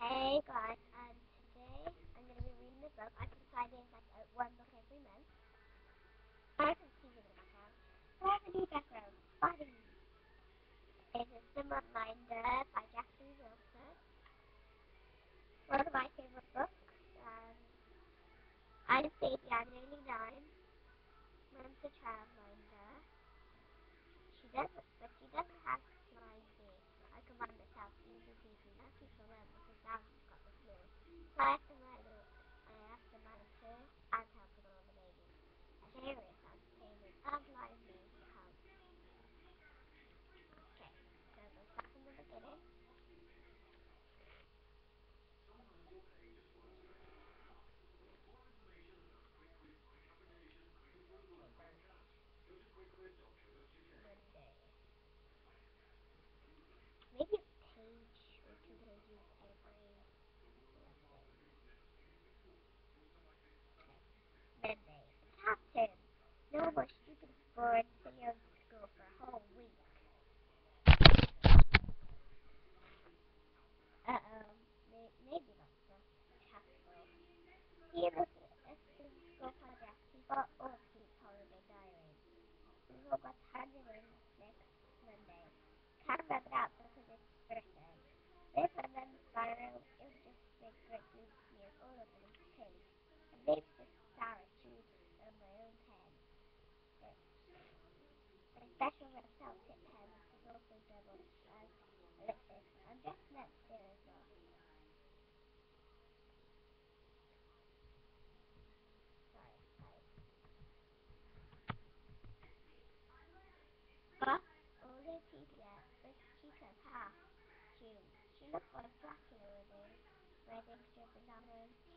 Hey guys, and today I'm going to be reading a book. I've decided like one book every month. I can see it in my house. So I have a new background. Buddy. It is The Reminder by Jackie Wilson. One of my favorite books. I'm a baby, I'm nearly 9. Mom's a childminder. But she doesn't have to mind me. I can mind myself easy peasy. Not people know because now she's got the flu. So I have to mind her. I have to mind her and help with all the babies. A serious entertainment and live music help. Okay, so we'll start from the beginning. Monday. Maybe a page or 2 pages every lesson. Okay. Monday. It's half term. No more stupid bored sitting at school for a whole week. Maybe not so chapel. He looked at the school project. He got all Pete's holiday diary. We all got handed in next Monday. Can't rub it out because it's person. This and then spiral, it was just big great blue smears all over his page. And maybe just sour shoes on my own pen. But my special red felt tip pen is also doubled as ellipsis. I'm just meant there as well. Sorry. But older Pedia was Chica's half. She looked like Dracula with a red ink dripping down her